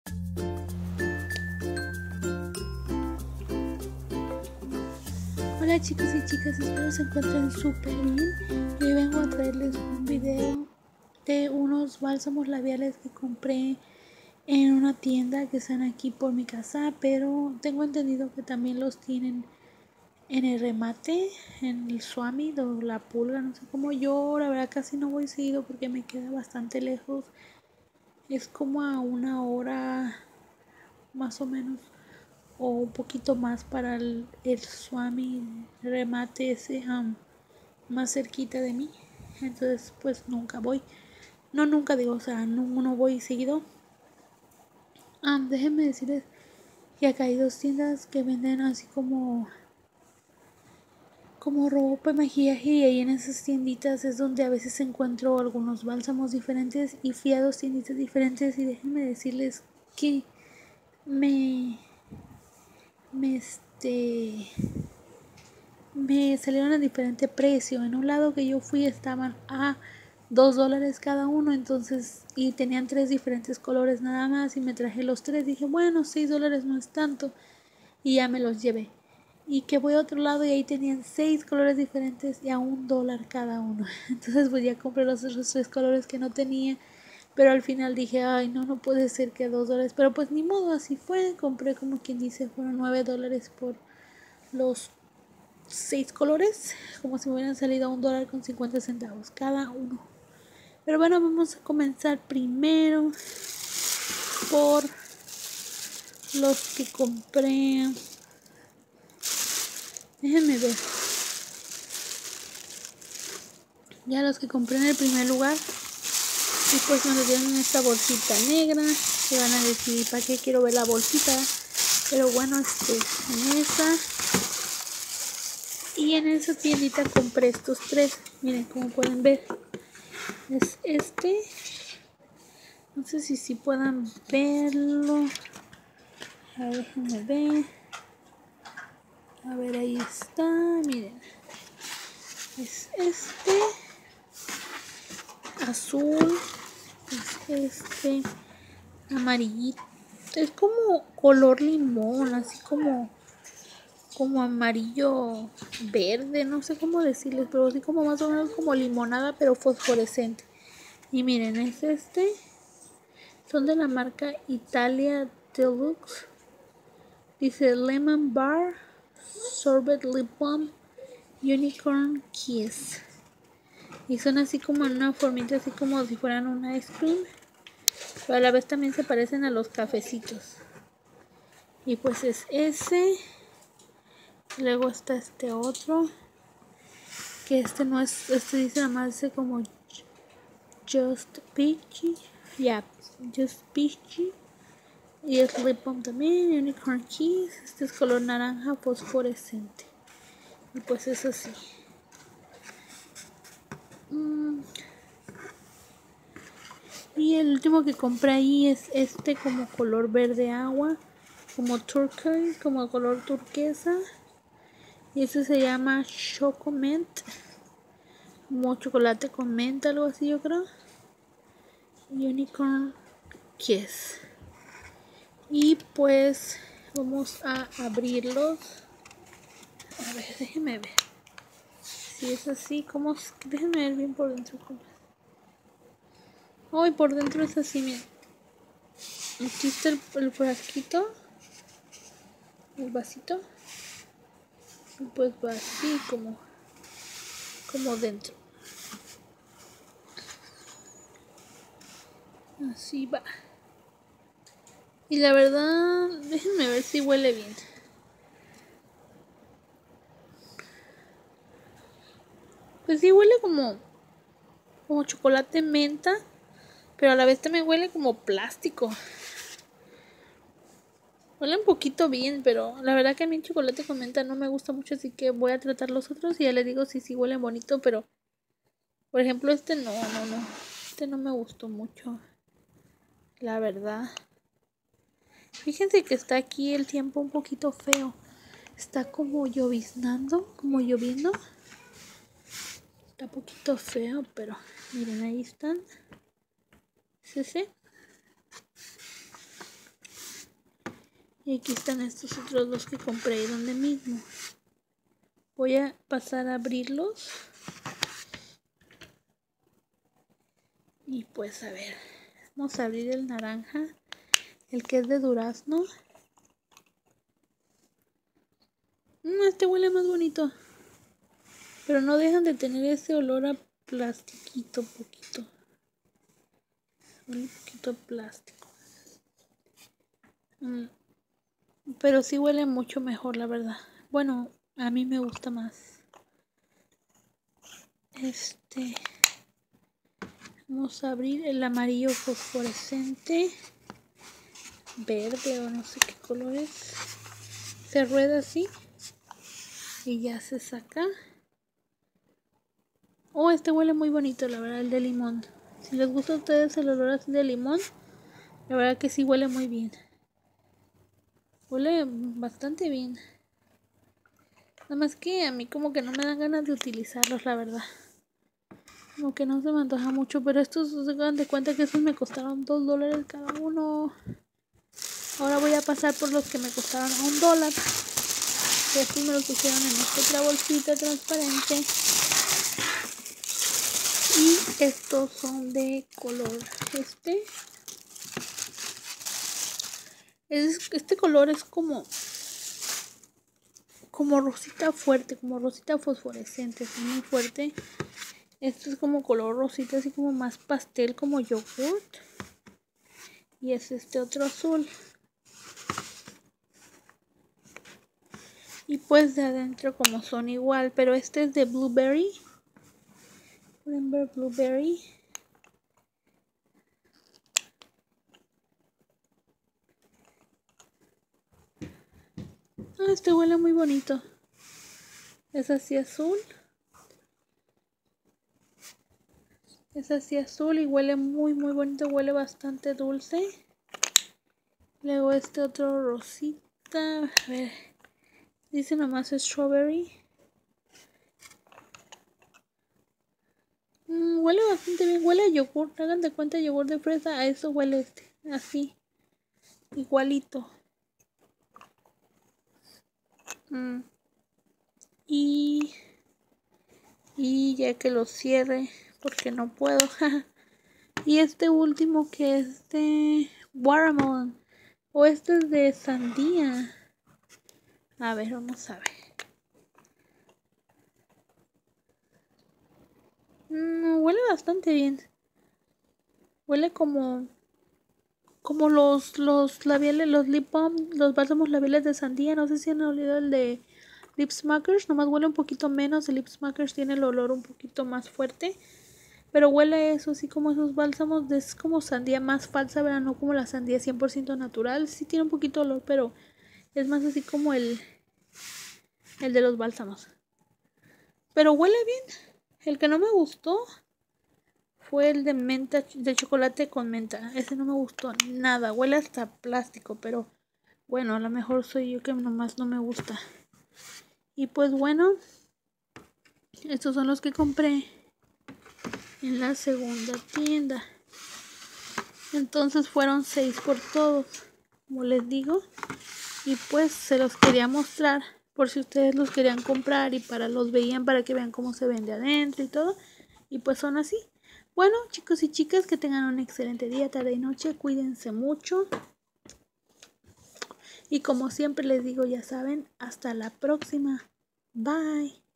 Hola chicos y chicas, espero se encuentren súper bien. Hoy vengo a traerles un video de unos bálsamos labiales que compré en una tienda que están aquí por mi casa, pero tengo entendido que también los tienen en el remate, en el Swami o la Pulga, no sé cómo. Yo la verdad casi no voy seguido porque me queda bastante lejos. Es como a 1 hora más o menos, o un poquito más para el Swami remate ese más cerquita de mí. Entonces pues nunca voy, no nunca digo, o sea, no voy seguido. Déjenme decirles que acá hay 2 tiendas que venden así como ropa y maquillaje, y ahí en esas tienditas es donde a veces encuentro algunos bálsamos diferentes, y fui a 2 tienditas diferentes y déjenme decirles que me me salieron a diferente precio. En un lado que yo fui estaban a $2 cada uno, entonces, y tenían 3 diferentes colores nada más, y me traje los 3. Dije, bueno, $6 no es tanto, y ya me los llevé. Y que voy a otro lado y ahí tenían 6 colores diferentes y a $1 cada uno. Entonces pues ya compré los otros 3 colores que no tenía, pero al final dije, ay, no puede ser que $2. Pero pues ni modo, así fue. Compré, como quien dice, fueron $9 por los 6 colores, como si me hubieran salido a $1.50 cada uno. Pero bueno, vamos a comenzar primero por los que compré. Déjenme ver. Ya los que compré en el primer lugar, y pues me lo dieron en esta bolsita negra. Se van a decir, ¿para qué quiero ver la bolsita? Pero bueno, en esa. Y en esa tiendita compré estos 3. Miren, como pueden ver. Es no sé si puedan verlo. A ver, déjenme ver. A ver, ahí está. Miren. Es azul. Es amarillito. Es como color limón, así como amarillo verde, no sé cómo decirles, pero así como más o menos como limonada, pero fosforescente. Y miren, es son de la marca Italia Deluxe. Dice Lemon Bar, Sorbet Lip Balm, Unicorn Kiss. Y son así como en una formita, así como si fueran un ice cream, pero a la vez también se parecen a los cafecitos. Y pues es ese. Luego está este otro, que no es, dice nada más como Just Peachy. Ya, Just Peachy. Y es lip balm también, Unicorn Kiss. Este es color naranja fosforescente. Y pues es así. Y el último que compré ahí es como color verde agua, como turquoise, como color turquesa. Y este se llama Choco Mint, como chocolate con menta, algo así yo creo. Unicorn Kiss. Y pues vamos a abrirlos. A ver, déjenme ver si es así, como, déjenme ver bien por dentro cómo es. Ay, por dentro es así, miren. Aquí está el frasquito, el vasito, y pues va así como dentro. Así va. Y la verdad, déjenme ver si huele bien. Pues sí huele como chocolate menta, pero a la vez también huele como plástico. Huele un poquito bien, pero la verdad que a mí el chocolate con menta no me gusta mucho, así que voy a tratar los otros y ya les digo si sí huelen bonito, pero por ejemplo no. Este no me gustó mucho, la verdad. Fíjense que está aquí el tiempo un poquito feo. Está como lloviznando, como lloviendo. Está un poquito feo, pero miren, ahí están. ¿Es ese? Y aquí están estos otros dos que compré ahí donde mismo. Voy a pasar a abrirlos. Y pues a ver, vamos a abrir el naranja, el que es de durazno. Este huele más bonito, pero no dejan de tener ese olor a plastiquito, poquito. Un poquito plástico. Pero sí huele mucho mejor, la verdad. Bueno, a mí me gusta más. Vamos a abrir el amarillo fosforescente. Verde o no sé qué color es. Se rueda así. Y ya se saca. Oh, este huele muy bonito, la verdad, el de limón. Si les gusta a ustedes el olor así de limón, la verdad que sí huele muy bien. Huele bastante bien. Nada más que a mí como que no me dan ganas de utilizarlos, la verdad. Como que no se me antoja mucho, pero estos se dan de cuenta que estos me costaron $2 cada uno. Ahora voy a pasar por los que me costaron $1. Y estos me los pusieron en esta otra bolsita transparente. Y estos son de color este color es como rosita fuerte, como rosita fosforescente, es muy fuerte. Este es como color rosita, así como más pastel, como yogurt. Y es este otro azul. Y pues de adentro como son igual, pero este es de blueberry. Pueden ver blueberry. Este huele muy bonito. Es así azul. Es así azul y huele muy bonito, huele bastante dulce. Luego este otro rosita, a ver, dice nomás strawberry. Huele bastante bien, huele a yogur, hagan de cuenta yogur de fresa, a eso huele así, igualito. Y ya que lo cierre, porque no puedo. Y este último que es de watermelon, o este es de sandía. A ver, vamos a ver. Huele bastante bien. Huele como los labiales, los lip balm, los bálsamos labiales de sandía. No sé si han olido el de Lip Smackers. Nomás huele un poquito menos. El Lip Smackers tiene el olor un poquito más fuerte. Pero huele eso, así como esos bálsamos. Es como sandía más falsa, ¿verdad? No como la sandía 100% natural. Sí tiene un poquito de olor, pero es más así como el de los bálsamos. Pero huele bien. El que no me gustó fue el de menta, de chocolate con menta. Ese no me gustó nada. Huele hasta plástico, pero bueno, a lo mejor soy yo que nomás no me gusta. Y pues bueno, estos son los que compré en la segunda tienda. Entonces fueron 6 por todos, como les digo. Y pues se los quería mostrar por si ustedes los querían comprar y para los veían para que vean cómo se vende adentro y todo. Y pues son así. Bueno, chicos y chicas, que tengan un excelente día, tarde y noche. Cuídense mucho. Y como siempre les digo, ya saben, hasta la próxima. Bye.